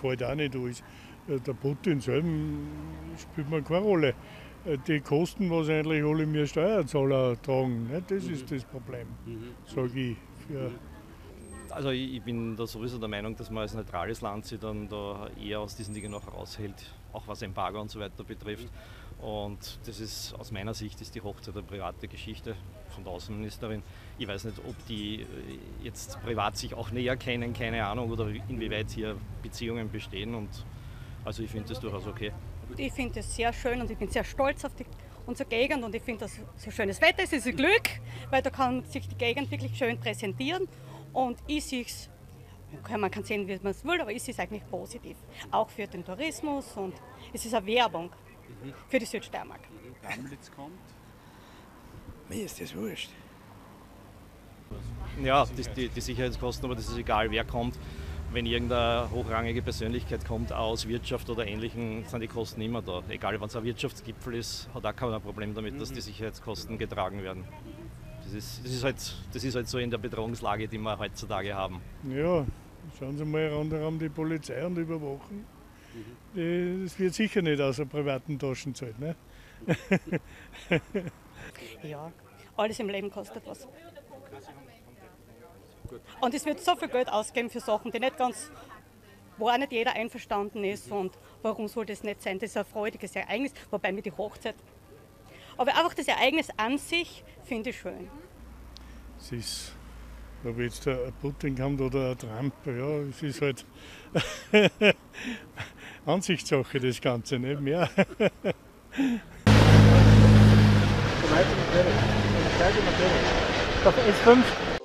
fällt auch nicht alles. Der Putin selber spielt mir keine Rolle. Die Kosten, was eigentlich alle wir Steuerzahler tragen, ne? Das ist das Problem, sage ich. Also ich bin da sowieso der Meinung, dass man als neutrales Land sich dann da eher aus diesen Dingen noch raushält, auch was Embargo und so weiter betrifft. Und das ist aus meiner Sicht ist die Hochzeit eine private Geschichte von der Außenministerin. Ich weiß nicht, ob die jetzt privat sich auch näher kennen, keine Ahnung, oder inwieweit hier Beziehungen bestehen. Und also ich finde das durchaus okay. Ich finde es sehr schön und ich bin sehr stolz auf unsere Gegend und ich finde, dass so schönes Wetter ist, ist ein Glück, weil da kann sich die Gegend wirklich schön präsentieren und ich sehe es, man kann sehen, wie man es will, aber ich sehe es eigentlich positiv, auch für den Tourismus und es ist eine Werbung für die Südsteiermark. Ramlitz kommt? Mir ist das wurscht. Ja, die Sicherheitskosten, aber das ist egal, wer kommt. Wenn irgendeine hochrangige Persönlichkeit kommt aus Wirtschaft oder Ähnlichem, sind die Kosten immer da. Egal, wenn es ein Wirtschaftsgipfel ist, hat auch keiner ein Problem damit, dass die Sicherheitskosten getragen werden. Das ist halt so in der Bedrohungslage, die wir heutzutage haben. Ja, schauen Sie mal rundherum die Polizei und überwachen. Das wird sicher nicht aus der privaten Taschen zahlt. Ne? Ja, alles im Leben kostet was. Und es wird so viel Geld ausgeben für Sachen, die nicht ganz, wo auch nicht jeder einverstanden ist. Und warum soll das nicht sein? Das ist ein freudiges Ereignis, wobei mir die Hochzeit. Aber einfach das Ereignis an sich finde ich schön. Es ist, ob jetzt ein Putin kommt oder ein Trump, ja, es ist halt Ansichtssache das Ganze, nicht mehr. Auf S5.